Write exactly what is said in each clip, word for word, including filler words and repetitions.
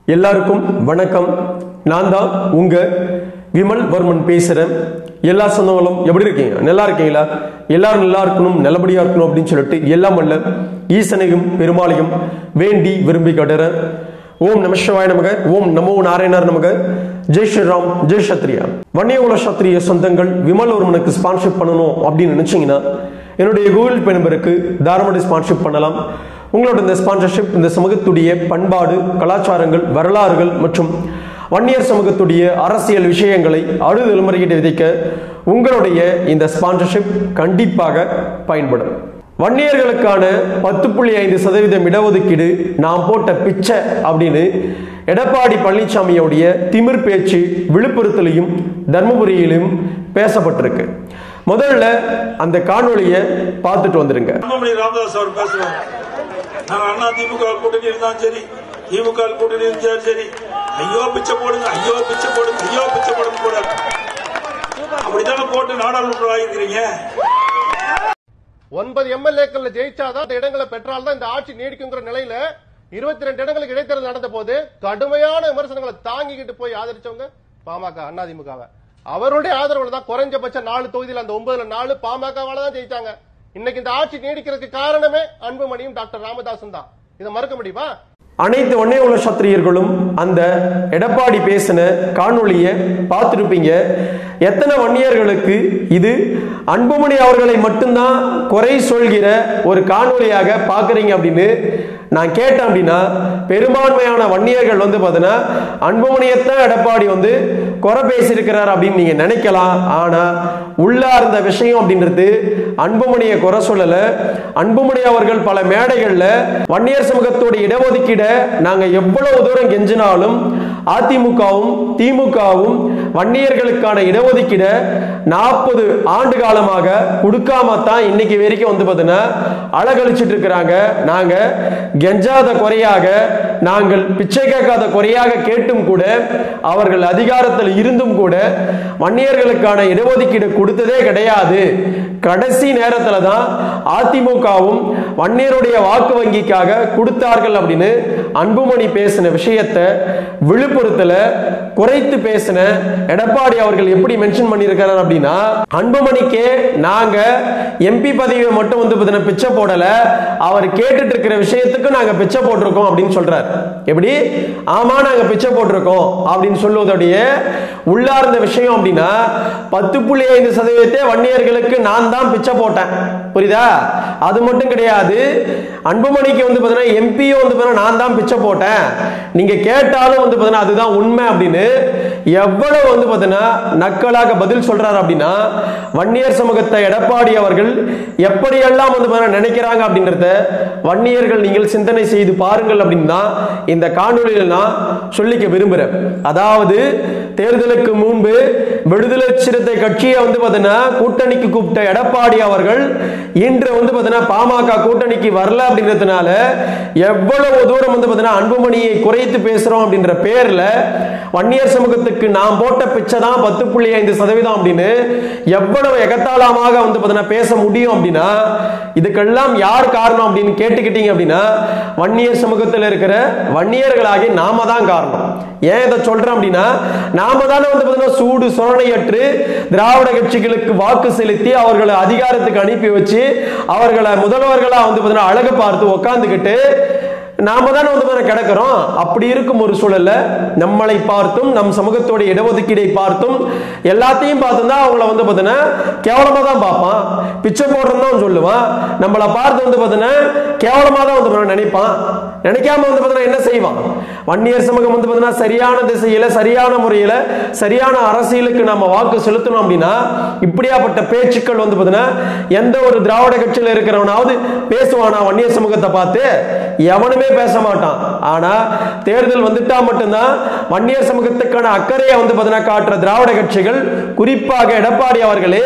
எல்லாருக்கும் வணக்கம். நான் தான் உங்க விமல் வர்மன் பேசுறேன். எல்லா சொந்தங்களும் எப்படி இருக்கீங்க? நல்லா இருக்கீங்களா? எல்லாரும் நல்லா இருக்கணும், நல்லபடியா இருக்கணும் அப்படின்னு சொல்லிட்டு எல்லாம் அல்ல ஈசனையும் பெருமாளையும் வேண்டி விரும்பி கட்டுறேன். ஓம் நம சிவாய நமக, ஓம் நமோ நாராயணர் நமக, ஜெய் ஸ்ரீராம், ஜெய் சத்ரியா. வன்னியகுல சத்திரிய சொந்தங்கள் விமல் வர்மனுக்கு ஸ்பான்ஷிப் பண்ணணும் அப்படின்னு நினைச்சீங்கன்னா என்னுடைய கூகுள் பே நம்பருக்கு தாராளமாக ஸ்பான்ஷிப் பண்ணலாம். உங்களோட இந்த ஸ்பான்சர்ஷிப் இந்த சமூகத்துடைய பண்பாடு, கலாச்சாரங்கள், வரலாறுகள் மற்றும் வன்னியர் சமூகத்துடைய அரசியல் விஷயங்களை அடுத்த தலைமுறையிட்ட விதைக்க உங்களுடைய இந்த ஸ்பான்சர்ஷிப் கண்டிப்பாக பயன்படும். வன்னியர்களுக்கான பத்து புள்ளி ஐந்து சதவீதம் இடஒதுக்கீடு நாம் போட்ட பிச்சை அப்படின்னு எடப்பாடி பழனிசாமியோடைய திமிர் பேச்சு விழுப்புரத்திலையும் தர்மபுரியிலும் பேசப்பட்டிருக்கு. முதல்ல அந்த காணொலியை பார்த்துட்டு வந்துருங்க. ராமதாஸ் அவர் பேசுறாங்க. அண்ணா திமுக கூட்டணி இருந்தாலும் சரி, திமுக கூட்டணி இருந்தாலும் சரி, ஐயோ பிச்சை போடுங்க, ஐயோ பிச்சை போடுங்க, ஐயோ பிச்சை போடுங்க கூட அப்படித்தானே போட்டு நாடாளுமன்ற ஆகிருக்கிறீங்க. ஒன்பது எம்எல்ஏக்கள் ஜெயிச்சாதான் இடங்களை பெற்றால்தான் இந்த ஆட்சி நீடிக்குங்கிற நிலையில இருபத்தி ரெண்டு இடங்களுக்கு இடைத்தேர்தல் நடந்த போது கடுமையான விமர்சனங்களை தாங்கிக்கிட்டு போய் ஆதரிச்சவங்க பாமக, அதிமுகவை. அவருடைய ஆதரவுல தான் குறைஞ்சபட்சம் நாலு தொகுதியில் அந்த ஒன்பதுல நாலு பாமகவால தான் ஜெயிச்சாங்க. இன்னைக்கு இந்த ஆட்சி நீடிக்கிறதுக்கு காரணமே அன்புமணியும் டாக்டர் ராமதாசும் தான். இதை மறுக்க முடியுமா? அனைத்து வன்னியகுல சத்திரியர்களும் அந்த எடப்பாடி பேசின காணொலியை பார்த்திருப்பீங்க. எத்தனை வன்னியர்களுக்கு இது அன்புமணி அவர்களை மட்டும்தான் குறை சொல்கிற ஒரு காணொலியாக பாக்குறீங்க அப்படின்னு நான் கேட்டேன். அப்படின்னா பெரும்பான்மையான வன்னியர்கள் வந்து பார்த்தீங்கன்னா அன்புமணியத்தான் எடப்பாடி வந்து குறை பேசியிருக்கிறார் அப்படின்னு நீங்க நினைக்கலாம். ஆனா உள்ளார்ந்த விஷயம் அப்படின்றது அன்புமணியை குறை சொல்லல. அன்புமணி அவர்கள் பல மேடைகள்ல வன்னியர் சமூகத்தோட இடஒதுக்கீட நாங்க எவ்வளவு தூரம் கெஞ்சினாலும் அதிமுகவும் திமுகவும் வன்னியர்களுக்கான இடஒதுக்கீட நாற்பது ஆண்டு காலமாக கொடுக்காம தான் இன்னைக்கு வரைக்கும் வந்து பார்த்தீங்கன்னா அழகழிச்சிட்டு இருக்கிறாங்க. நாங்க கெஞ்சாத குறையாக, நாங்கள் பிச்சை கேட்காத குறையாக கேட்டும் கூட அவர்கள் அதிகாரத்தில் இருந்தும் கூட வன்னியர்களுக்கான இடஒதுக்கீடு கொடுத்ததே கிடையாது. கடைசி நேரத்தில் தான் அதிமுகவும் வன்னியருடைய வாக்கு வங்கிக்காக கொடுத்தார்கள் அப்படின்னு அன்புமணி பேசின விஷயத்தை விழுப்புரத்துல குறைத்து பேசின எடப்பாடி அவர்கள் எப்படி மென்ஷன் பண்ணியிருக்கிறார் அப்படின்னா, அன்புமணிக்கே நாங்க எம்பி பதவியை மட்டும் வந்து பிச்சை போடல, அவர் கேட்டுட்டு இருக்கிற விஷயத்துக்கு நாங்க பிச்சை போட்டிருக்கோம் அப்படின்னு சொல்றார். எப்படி? ஆமா, நாங்க பிச்சை போட்டிருக்கோம் அப்படின்னு சொல்லுவதோடைய உள்ளார்ந்த விஷயம் அப்படின்னா பத்து புள்ளி ஐந்து சதவீதத்தை வன்னியர்களுக்கு நான் தான் பிச்சை போட்டேன். புரியுதா? அது மட்டும் கிடையாது, அன்புமணிக்கு வந்து பாத்தீங்கன்னா எம்பியோ வந்து பாத்தீங்கன்னா நான் தான் பிச்சை போட்டேன், நீங்க கேட்டாலும் வந்து பாத்தீங்கன்னா அதுதான் உண்மை அப்படின்னு எவ்வளவு வந்து பாத்தீங்கன்னா நக்கலாக பதில் சொல்றாரு. அப்படின்னா வன்னியர் சமூகத்தை எடப்பாடி அவர்கள் எப்படியெல்லாம் வந்து பாத்தீங்கன்னா நினைக்கிறாங்க அப்படின்றத வன்னியர்கள் நீங்கள் சிந்தனை செய்து பாருங்கள் அப்படின்னு தான் இந்த காணொலியில நான் சொல்லிக்க விரும்புறேன். அதாவது தேர்தலுக்கு முன்பு விடுதலை சிறுத்தை கட்சியை வந்து பாத்தீங்கன்னா கூட்டணிக்கு கூப்பிட்ட எடப்பாடி அவர்கள் இன்று வந்து பாத்தீங்கன்னா பாமக கூட்டணிக்கு வரல அப்படின்றதுனால எவ்வளவு தூரம் வந்து பாத்தீங்கன்னா அன்புமணியை குறைத்து பேசுறோம் அப்படின்ற பேர்ல வன்னியர் சமூகத்துக்கு நாம் போட்ட பிச்சை தான் பத்து புள்ளி ஐந்து சதவீதம் அப்படின்னு எவ்வளவு எகத்தாளமாக வந்து பாத்தீங்கன்னா பேச முடியும் அப்படின்னா இதுக்கெல்லாம் யார் காரணம் அப்படின்னு கேட்டுக்கிட்டீங்க அப்படின்னா வன்னியர் சமூகத்தில் இருக்கிற வன்னியர்களாகி நாம தான் காரணம். ஏன் இதை சொல்றேன் அப்படின்னா நாம தானே வந்து பாத்தீங்கன்னா சூடு சொரணையற்று திராவிட கட்சிகளுக்கு வாக்கு செலுத்தி அவர்களை அதிகாரத்துக்கு அனுப்பி வச்சு அவர்களை முதல்வர்களா வந்து பாத்தீங்கன்னா அழகு பார்த்து உட்கார்ந்துக்கிட்டு நாம தானே வந்து கிடக்கிறோம். அப்படி இருக்கும் ஒரு சூழல்ல நம்மளை பார்த்தும் நம் சமூகத்தோட இடஒதுக்கீடை பார்த்தும் எல்லாத்தையும் பார்த்தும் தான் அவங்கள வந்து பாத்தீங்கன்னா கேவலமா தான் பார்ப்பான், பிச்சை போடுறோம் தான் சொல்லுவான். நம்மளை பார்த்து வந்து பாத்தீங்கன்னா கேவலமா தான் வந்து நினைப்பான். நினைக்காம வந்து பாத்தீங்கன்னா என்ன செய்வான்? வன்னியர் சமூகம் வந்து பாத்தீங்கன்னா சரியான திசையில சரியான முறையில சரியான அரசியலுக்கு நம்ம வாக்கு செலுத்தணும் அப்படின்னா இப்படியாப்பட்ட பேச்சுக்கள் வந்து பாத்தீங்கன்னா எந்த ஒரு திராவிட கட்சியில இருக்கிறவனாவது பேசுவானா? வன்னியர் சமூகத்தை பார்த்து எவனுமே பேச மாட்டான். ஆனா தேர்தல் வந்துட்டா மட்டும்தான் வன்னியர் சமூகத்துக்கான அக்கறையை வந்து பாத்தீங்கன்னா காட்டுற திராவிட கட்சிகள், குறிப்பாக எடப்பாடி அவர்களே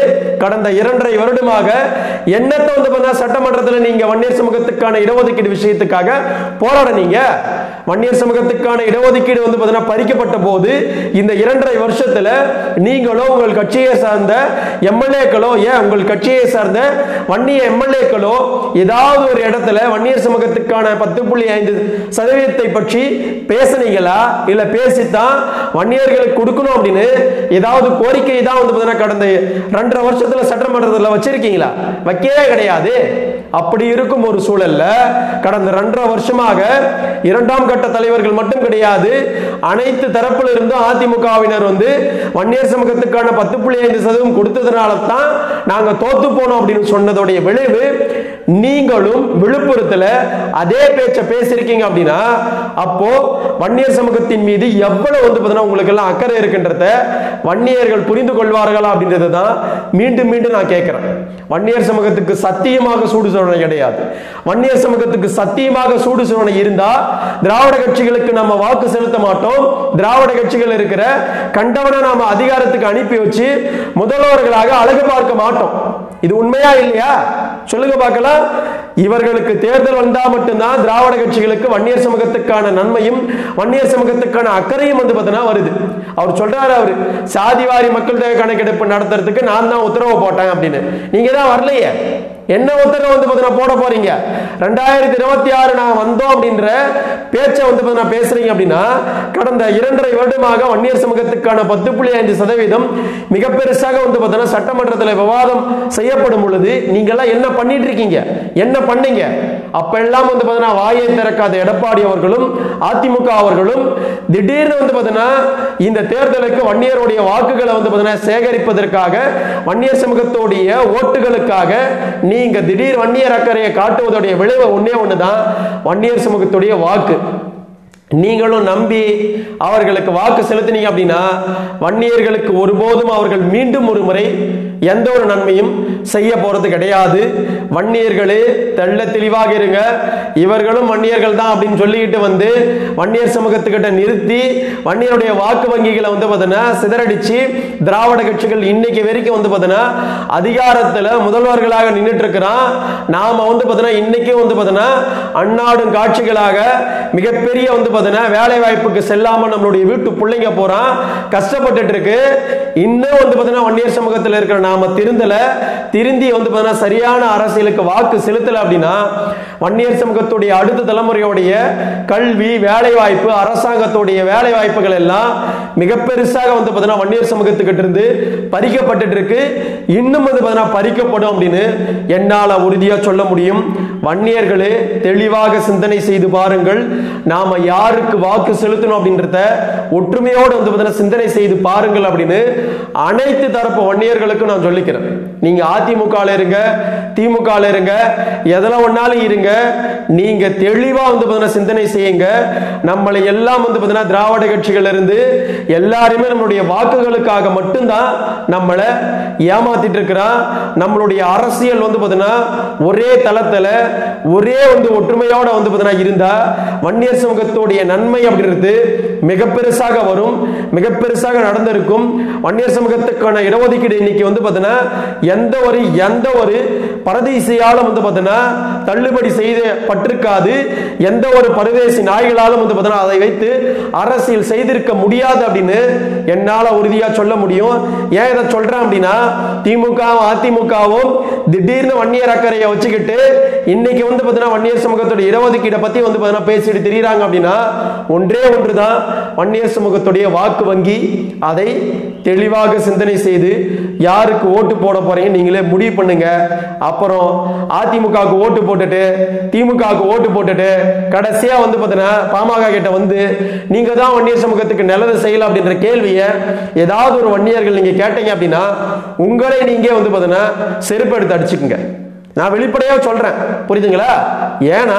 கடந்த இரண்டரை வருடமாக என்னத்தை வந்து பார்த்தா சட்டமன்றத்தில் நீங்க வன்னியர் சமூகத்துக்கான இடஒதுக்கீடு விஷயத்துக்காக போராடினீங்க. வன்னியர் சமூகத்துக்கான இடஒதுக்கீடு வந்து பார்த்தீங்கன்னா பறிக்கப்பட்ட போது இந்த இரண்டரை வருஷத்துல நீங்களோ உங்கள் கட்சியை சார்ந்த எம்எல்ஏக்களோ ஏன் உங்கள் கட்சியை சார்ந்த வன்னிய எம்எல்ஏக்களோ ஏதாவது ஒரு இடத்துல வன்னியர் சமூகத்துக்கான பத்து புள்ளி ஐந்து சதவீதத்தை பற்றி பேசுனீங்களா? இல்ல பேசித்தான் வன்னியர்களுக்கு கொடுக்கணும் அப்படின்னு ஏதாவது கோரிக்கை தான் வந்து பார்த்தீங்கன்னா கடந்த ரெண்டரை வருஷத்துல சட்டமன்றத்தில் வச்சிருக்கீங்களா? வைக்கவே கிடையாது. அப்படி இருக்கும் ஒரு சூழல்ல கடந்த ரெண்டரை வருஷமாக இரண்டாம் கட்ட தலைவர்கள் மட்டும் கிடையாது, அனைத்து தரப்பில் இருந்தும் அதிமுகவினர் வந்து வன்னியர் சமூகத்துக்கான பத்து புள்ளி ஐந்து சதவீதம் கொடுத்ததுனால தான் நாங்க தோத்து போனோம் அப்படின்னு சொன்னதோடைய விளைவு நீங்களும் விழுப்புரத்துல அதே பேச்ச பேசிருக்கீங்க அப்படின்னா அப்போ வன்னியர் சமூகத்தின் மீது எவ்வளவு வந்து பார்த்தீங்கன்னா உங்களுக்கு எல்லாம் அக்கறை இருக்கின்றத வன்னியர்கள் புரிந்து கொள்வார்களா அப்படின்றது தான் மீண்டும் மீண்டும் நான் கேட்கிறேன். வன்னியர் சமூகத்துக்கு சத்தியமாக சூடு சோழனை கிடையாது. வன்னியர் சமூகத்துக்கு சத்தியமாக சூடு சோழனை இருந்தா திராவிட கட்சிகளுக்கு நம்ம வாக்கு செலுத்த மாட்டோம். திராவிட கட்சிகள் இருக்கிற கண்டவனை நாம அதிகாரத்துக்கு அனுப்பி வச்சு முதல்வர்களாக அழகு பார்க்க மாட்டோம். இது உண்மையா இல்லையா? சொல்லுங்க பார்க்கலாம். இவர்களுக்கு தேர்தல் வந்தா மட்டும்தான் திராவிட கட்சிகளுக்கு வன்னியர் சமூகத்துக்கான நன்மையும் வன்னியர் சமூகத்துக்கான அக்கறையும் வந்து பார்த்தீங்கன்னா வருது. அவர் சொல்றாரு, அவரு சாதிவாரி மக்கள் தொகை கணக்கெடுப்பு நடத்துறதுக்கு நான் தான் உத்தரவு போட்டேன் அப்படின்னு. நீங்க தான் வரலையே. என்ன உத்தரவு வந்து பார்த்தீங்கன்னா போட போறீங்க? ரெண்டாயிரத்தி இருபத்தி ஆறு நான் வந்தோம் அப்படின்ற பேச்சை வந்து பார்த்தீங்கன்னா பேசுறீங்க அப்படின்னா கடந்த இரண்டரை வருடமாக வன்னியர் சமூகத்துக்கான பத்து புள்ளி ஐந்து சதவீதம் மிக பெருசாக வந்து பார்த்தீங்கன்னா சட்டமன்றத்தில் விவாதம் செய்யப்படும் பொழுது நீங்க எல்லாம் என்ன பண்ணிட்டு இருக்கீங்க? என்ன பண்ணீங்க? அப்ப எல்லாம் வந்து பார்த்தீங்கன்னா வாயை திறக்காத எடப்பாடி அவர்களும் அதிமுக அவர்களும் திடீர்னு வந்து பார்த்தீங்கன்னா இந்த தேர்தலுக்கு வன்னியருடைய வாக்குகளை வந்து பார்த்தீங்கன்னா சேகரிப்பதற்காக வன்னியர் சமூகத்துடைய ஓட்டுகளுக்காக நீங்க திடீர் வன்னியர் அக்கறையை காட்டுவதுடைய விளைவு ஒன்னே ஒண்ணுதான், வன்னியர் சமூகத்துடைய வாக்கு. நீங்களும் நம்பி அவர்களுக்கு வாக்கு செலுத்தினீங்க அப்படின்னா வன்னியர்களுக்கு ஒருபோதும் அவர்கள் மீண்டும் ஒரு முறை எந்த ஒரு நன்மையும் செய்ய போறது கிடையாது. வன்னியர்களே தெள்ள தெளிவாக இருங்க. இவர்களும் வன்னியர்கள் தான் அப்படின்னு சொல்லிக்கிட்டு வந்து வன்னியர் சமூகத்துக்கிட்ட நிறுத்தி வன்னியருடைய வாக்கு வங்கிகளை வந்து பார்த்தீங்கன்னா சிதறடிச்சு திராவிட கட்சிகள் இன்னைக்கு வரைக்கும் வந்து பார்த்தீங்கன்னா அதிகாரத்துல முதல்வர்களாக நின்றுட்டு இருக்கிறான். நாம வந்து பார்த்தீங்கன்னா இன்னைக்கும் வந்து பார்த்தீங்கன்னா அந்நாடும் காட்சிகளாக மிகப்பெரிய வந்து வேலை வாய்ப்புக்கு செல்லாம நம்மளுடைய வீட்டு பிள்ளைங்க போறான், கஷ்டப்பட்டு இருக்கு. இன்னும் வந்து பார்த்தீங்கன்னா வன்னியர் சமூகத்தில் இருக்கிற நாம திருந்தல, திருந்தி வந்து பார்த்தீங்கன்னா சரியான அரசியலுக்கு வாக்கு செலுத்தல அப்படின்னா வன்னியர் சமூகத்துடைய அடுத்த தலைமுறையுடைய கல்வி வேலை வாய்ப்பு அரசாங்கத்துடைய வேலை வாய்ப்புகள் எல்லாம் மிக பெருசாக வந்து பார்த்தீங்கன்னா வன்னியர் சமூகத்துக்கிட்ட இருந்து பறிக்கப்பட்டு இருக்கு. இன்னும் வந்து பார்த்தீங்கன்னா பறிக்கப்படும் அப்படின்னு என்னால உறுதியா சொல்ல முடியும். வன்னியர்களே தெளிவாக சிந்தனை செய்து பாருங்கள். நாம யாருக்கு வாக்கு செலுத்தணும் அப்படின்றத ஒற்றுமையோடு வந்து பார்த்தீங்கன்னா சிந்தனை செய்து பாருங்கள் அப்படின்னு அனைத்து தரப்பு வன்னியர்களுக்கும் நான் சொல்லிக்கிறேன். நீங்க அதிமுக இருங்க, திமுக இருங்க, எதெல்லாம் ஒன்னாலும் இருங்க, நீங்க தெளிவா வந்து பார்த்தீங்கன்னா சிந்தனை செய்யுங்க. நம்மளை எல்லாம் வந்து பார்த்தீங்கன்னா திராவிட கட்சிகள் இருந்து எல்லாருமே நம்மளுடைய வாக்குகளுக்காக மட்டும்தான் நம்மளை ஏமாத்திட்டு இருக்கிறான். நம்மளுடைய அரசியல் வந்து பார்த்தீங்கன்னா ஒரே தளத்துல ஒரே வந்து ஒற்றுமையோட வந்து பார்த்தீங்கன்னா இருந்தா வன்னியர் சமூகத்துடைய நன்மை அப்படின்றது மிக பெருசாக வரும், மிக பெருசாக நடந்திருக்கும். வன்னியர் சமூகத்துக்கான இடஒதுக்கீடு இன்னைக்கு வந்து பார்த்தீங்கன்னா எந்த ஒரு எந்த ஒரு பரதேசியாலும் வந்து பார்த்தீங்கன்னா தள்ளுபடி செய்து பட்டிருக்காது. எந்த ஒரு பரதேசி நாய்களாலும் வந்து பார்த்தீங்கன்னா அதை வைத்து அரசியல் செய்திருக்க முடியாது அப்படின்னு என்னால உறுதியா சொல்ல முடியும். ஏன் இதை சொல்றேன் அப்படின்னா திமுகவும் அதிமுகவும் திடீர்னு வன்னியர் அக்கறையை வச்சுக்கிட்டு இன்னைக்கு வந்து பார்த்தீங்கன்னா வன்னியர் சமூகத்துடைய இடஒதுக்கீடை பத்தி வந்து பார்த்தீங்கன்னா பேசிட்டு திரிகிறாங்க அப்படின்னா ஒன்றே ஒன்றுதான், வன்னியர் சமூகத்துடைய வாக்கு வங்கி. அதை தெளிவாக சிந்தனை செய்து யாருக்கு ஓட்டு போட போறீங்க நீங்களே முடிவு பண்ணுங்க. அப்புறம் அதிமுகவுக்கு ஓட்டு போட்டுட்டு திமுகவுக்கு ஓட்டு போட்டுட்டு கடைசியா வந்து பார்த்தீங்கன்னா பாமக கிட்ட வந்து நீங்க தான் வன்னியர் சமூகத்துக்கு நல்லது செய்யலாம் அப்படின்ற கேள்வியை ஏதாவது ஒரு வன்னியர்கள் நீங்க கேட்டீங்க அப்படின்னா உங்களை நீங்க வந்து பார்த்தீங்கன்னா செருப்பு எடுத்து அடிச்சுக்குங்க. நான் வெளிப்படையா சொல்றேன், புரியுதுங்களா? ஏன்னா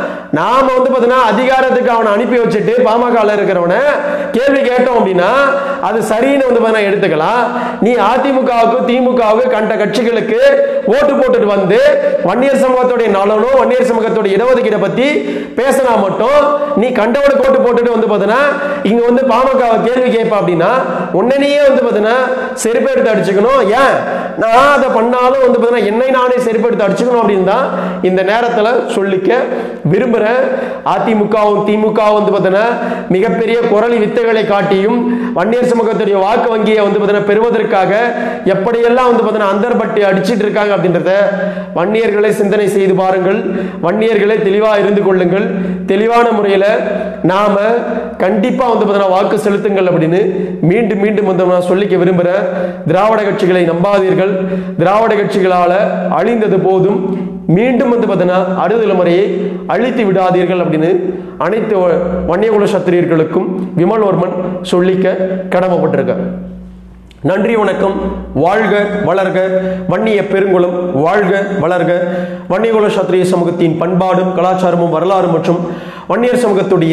நாம வந்து பார்த்தீங்கன்னா அதிகாரத்துக்கு அவனை அனுப்பி வச்சுட்டு பாமக இருக்கிறவனை கேள்வி கேட்டோம் அப்படின்னா அது சரின்னு வந்து பார்த்தீங்கன்னா எடுத்துக்கலாம். நீ அதிமுகவுக்கு திமுகவுக்கு கண்ட கட்சிகளுக்கு ஓட்டு போட்டுட்டு வந்து வன்னியர் சமூகத்துடைய நலனும் வன்னியர் சமூகத்துடைய இடஒதுக்கீடை பத்தி பேசினா மட்டும் நீ கண்டவனுக்கு ஓட்டு போட்டுட்டு வந்து பார்த்தீங்கன்னா இங்க வந்து பாமக கேள்வி கேட்பா அப்படின்னா உடனேயே வந்து பாத்தீங்கன்னா செருப்பெடுத்து அடிச்சுக்கணும். ஏன் நான் அதை பண்ணாலும் வந்து பாத்தீங்கன்னா என்னை நானே செருப்பெடுத்து அடிச்சுக்கணும் அப்படின்னு தான் இந்த நேரத்துல சொல்லிக்க விரும்புறேன். அதிமுகவும் திமுக வந்து பாத்தீங்கன்னா மிகப்பெரிய குரல் வித்தைகளை காட்டியும் வன்னியர் சமூகத்துடைய வாக்கு வங்கியை வந்து பாத்தீங்கன்னா பெறுவதற்காக எப்படியெல்லாம் வந்து பாத்தீங்கன்னா அந்தர்பட்டு அடிச்சிட்டு இருக்காங்க அப்படின்றத வன்னியர்களை சிந்தனை செய்து பாருங்கள். வன்னியர்களை தெளிவா இருந்து கொள்ளுங்கள். தெளிவான முறையில நாம கண்டிப்பா வந்து பாத்தீங்கன்னா வாக்கு செலுத்துங்கள் அப்படின்னு மீண்டும் மீண்டும் வந்து நான் சொல்லிக்க விரும்புறேன். திராவிட கட்சிகளை நம்பாதீர்கள். திராவிட கட்சிகளால அழிந்தது போதும். மீண்டும் வந்து பாத்தீங்கன்னா அறுதல் முறையை அழித்து விடாதீர்கள் அப்படின்னு அனைத்து வன்னியகுல சத்திரியர்களுக்கும் விமல்வர்மன் சொல்லிக்க கடமைப்பட்டிருக்க. நன்றி, வணக்கம். வாழ்க வளர்க வன்னிய பெருங்குளம். வாழ்க வளர்க வன்னியகுல சத்திரிய சமூகத்தின் பண்பாடும் கலாச்சாரமும் வரலாறு மற்றும் வன்னியர் சமூகத்துடைய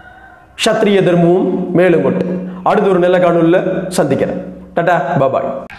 சத்திரிய தர்மமும் மேலும் கொண்டு அடுத்த ஒரு நல்ல காணொலியில் சந்திக்கிறேன். டாடா, பாபாய்.